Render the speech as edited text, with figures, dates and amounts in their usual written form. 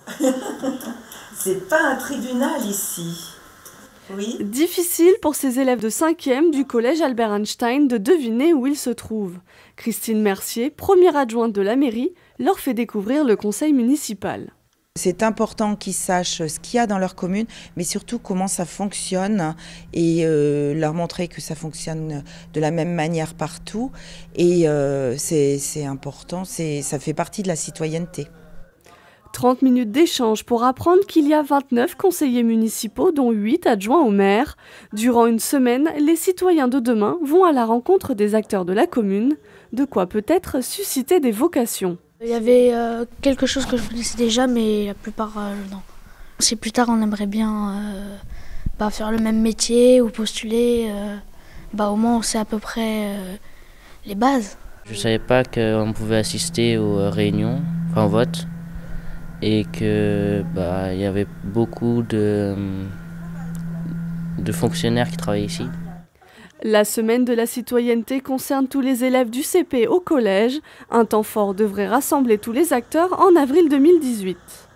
C'est pas un tribunal ici. Oui. Difficile pour ces élèves de 5e du collège Albert Einstein de deviner où ils se trouvent. Christine Mercier, première adjointe de la mairie, leur fait découvrir le conseil municipal. C'est important qu'ils sachent ce qu'il y a dans leur commune, mais surtout comment ça fonctionne et leur montrer que ça fonctionne de la même manière partout. Et c'est important, ça fait partie de la citoyenneté. 30 minutes d'échange pour apprendre qu'il y a 29 conseillers municipaux, dont 8 adjoints au maire. Durant une semaine, les citoyens de demain vont à la rencontre des acteurs de la commune, de quoi peut-être susciter des vocations. Il y avait quelque chose que je connaissais déjà, mais la plupart non. Si plus tard on aimerait bien faire le même métier ou postuler, au moins on sait à peu près les bases. Je ne savais pas qu'on pouvait assister aux réunions, enfin au vote, et que y avait beaucoup de fonctionnaires qui travaillaient ici. La semaine de la citoyenneté concerne tous les élèves du CP au collège. Un temps fort devrait rassembler tous les acteurs en avril 2018.